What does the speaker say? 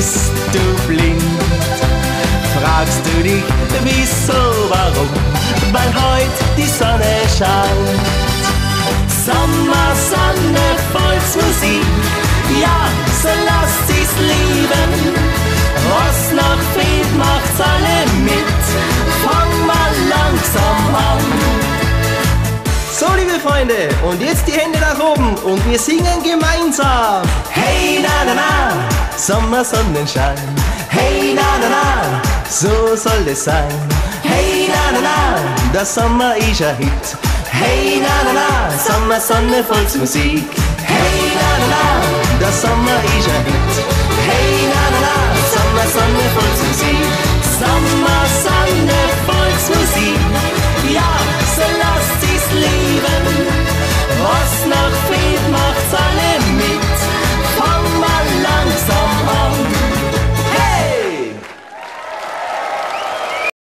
bist du blind? Fragst du dich, wieso, warum? Weil heut die Sonne scheint. Sommersonne, Volksmusik, ja, so lasst sie's lieben. Was noch fehlt, macht's alle mit. Fang mal langsam an. So, liebe Freunde, und jetzt die Hände nach oben und wir singen gemeinsam. Hey, na, na, na, Sommersonnenschein. hey, na, na, na, So soll es sein. hey, na, na, na, Der Sommer ist ein Hit. hey, na, na, na, Sommer, Sonne, Volksmusik. hey, na, na, na. Der Sommer ist ein Hit.